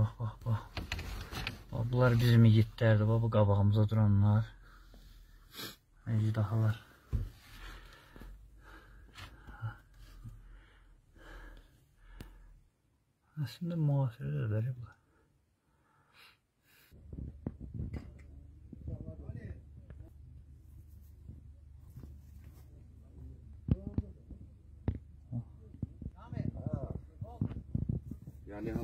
bax. Bunlar bizim igidlərdir. Bu qabağımıza duranlar. Ejdahalar. Əslində müasirələr bunlar. Yani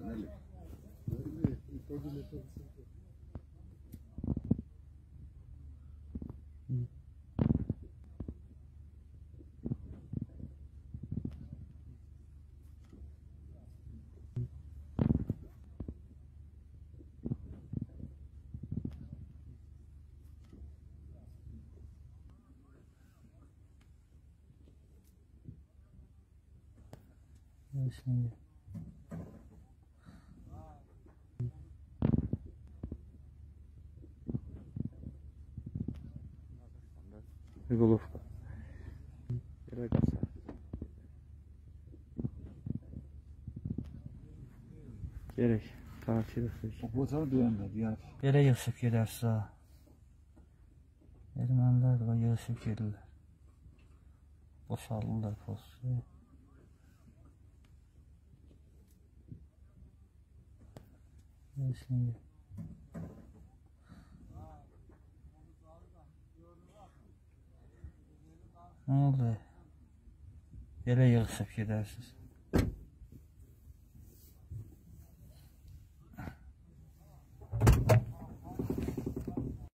Şimdi. Головка. Gerek. Tarçıyla söyleyeceğim. Bu sana beğenmedi ya. Belə yığışıb gedərsə. Ermənilər də yığışıb gedirlər. Boşalırlar postu. Şimdi. Ne oldu? Belə yığışıb gedərsiniz.